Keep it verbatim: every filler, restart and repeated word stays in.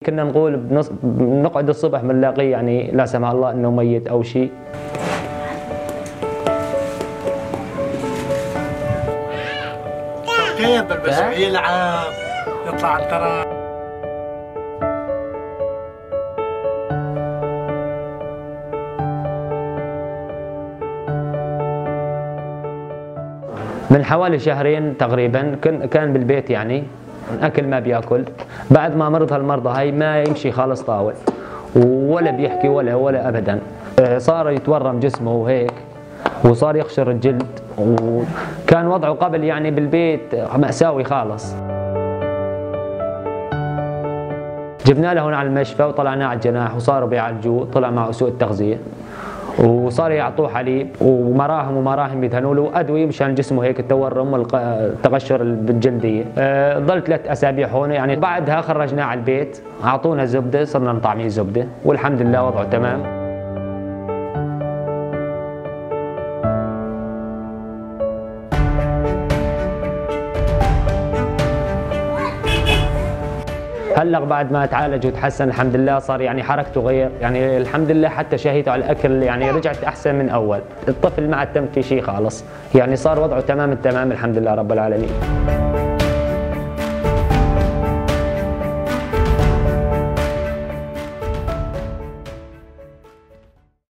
كنا نقول بنص... بنقعد الصبح بنلاقيه يعني لا سمح الله انه ميت او شيء. كيف بس يلعب يطلع على التراب. من حوالي شهرين تقريبا كان بالبيت يعني اكل ما بياكل. بعد ما مرض هالمرضى هاي ما يمشي خالص طاول ولا بيحكي ولا ولا ابدا. صار يتورم جسمه وهيك وصار يقشر الجلد وكان وضعه قبل يعني بالبيت مأساوي خالص. جبنا له هنا على المشفى وطلعناه على الجناح وصاروا بيعالجوه. طلع معه سوء التغذية وصار يعطوه حليب ومراهم ومراهم يدهنوا له ادويه مشان جسمه هيك التورم والتقشر الجلديه. أه ضل ثلاث اسابيع هون يعني. بعدها خرجناه على البيت اعطونا زبده صرنا نطعميه زبده والحمد لله وضعه تمام. هلا بعد ما تعالج وتحسن الحمد لله صار يعني حركته غير يعني الحمد لله. حتى شهيته على الاكل يعني رجعت احسن من اول. الطفل ما عاد تم في شيء خالص يعني صار وضعه تمام التمام الحمد لله رب العالمين.